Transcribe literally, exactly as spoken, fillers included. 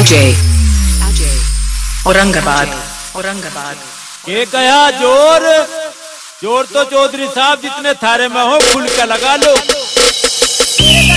अजय औरंगाबाद औरंगाबाद ये गया जोर जोर तो चौधरी साहब जितने थारे में हो खुल के लगा लो।